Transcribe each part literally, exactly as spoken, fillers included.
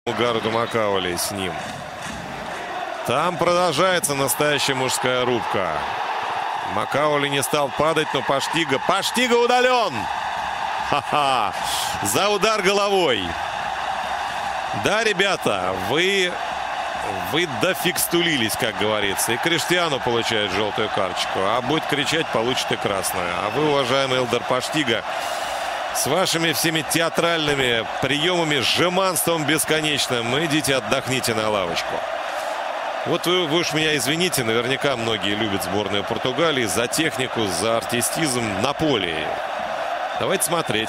Гарду Макаули с ним. Там продолжается настоящая мужская рубка. Макаули не стал падать, но Поштига. Поштига удален! Ха-ха! За удар головой. Да, ребята, вы, вы дофикстулились, как говорится. И Криштиану получает желтую карточку. А будет кричать, получит и красную. А вы, уважаемый Элдар Поштига, с вашими всеми театральными приемами, жеманством бесконечным, идите отдохните на лавочку. Вот вы, вы уж меня извините, наверняка многие любят сборную Португалии за технику, за артистизм на поле. Давайте смотреть.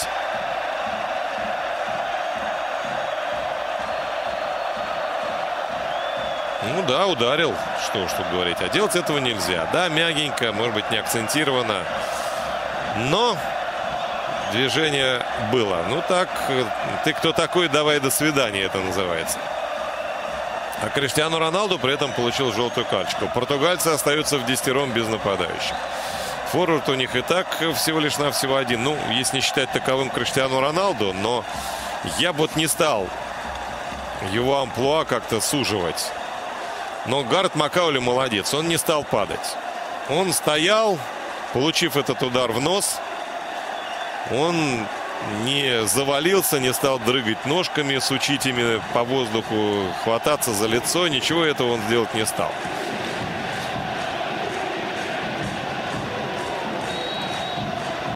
Ну да, ударил. Что уж тут говорить. А делать этого нельзя. Да, мягенько, может быть, не акцентировано. Но движение было. Ну так, ты кто такой, давай до свидания, это называется. А Криштиану Роналду при этом получил желтую карточку. Португальцы остаются в десятером без нападающих. Форвард у них и так всего лишь навсего один. Ну, если не считать таковым Криштиану Роналду, но я бы вот не стал его амплуа как-то суживать. Но Гард Макаули молодец. Он не стал падать. Он стоял, получив этот удар в нос. Он не завалился, не стал дрыгать ножками, сучить ими по воздуху, хвататься за лицо. Ничего этого он сделать не стал.